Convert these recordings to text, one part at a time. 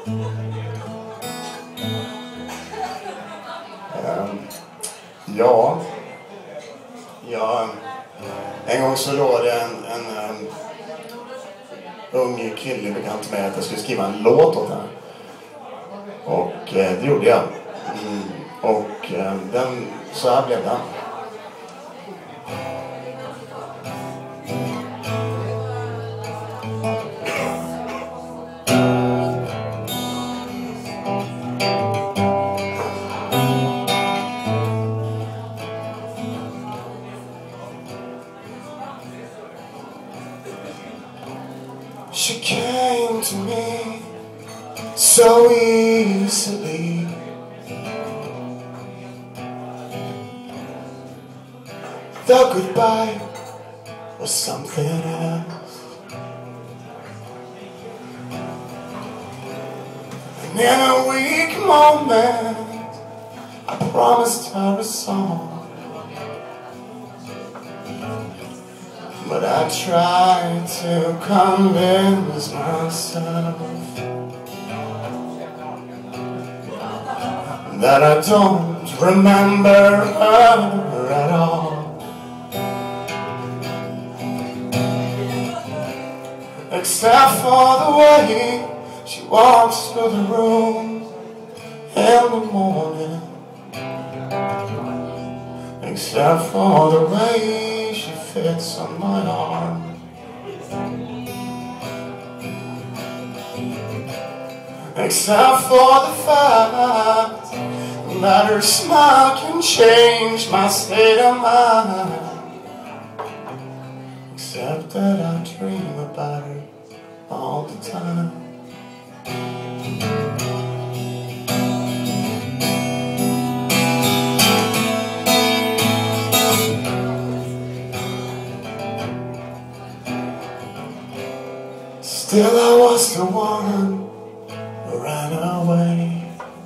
Ja, en gång så var det en ung kille bekant med att jag skulle skriva en låt åt henne. Och det gjorde jag. Och så här blev den. She came to me so easily. The goodbye was something else. And in a weak moment I promised her a song, but I tried to convince myself that I don't remember her at all. Except for the way she walks through the room in the morning. Except for the way she fits on my arm. Except for the fact that her smile can change my state of mind. Except that I dream about her all the time. Still I was the one who ran away.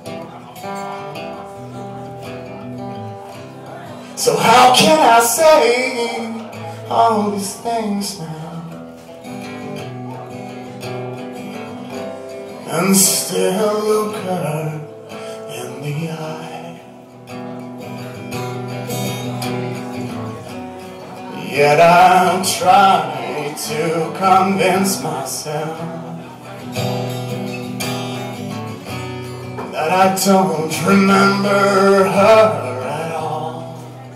So how can I say all these things now and still look her in the eye? Yet I try to convince myself that I don't remember her at all.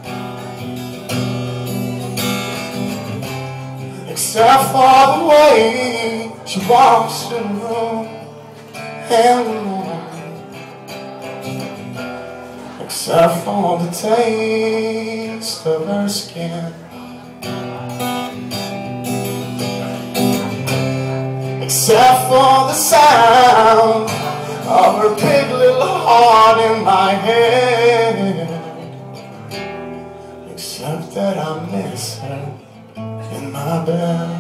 Except for the way she walks in the room in the morning. Except for the taste of her skin. Except for the sound of her big little heart in my head. Except that I miss her in my bed.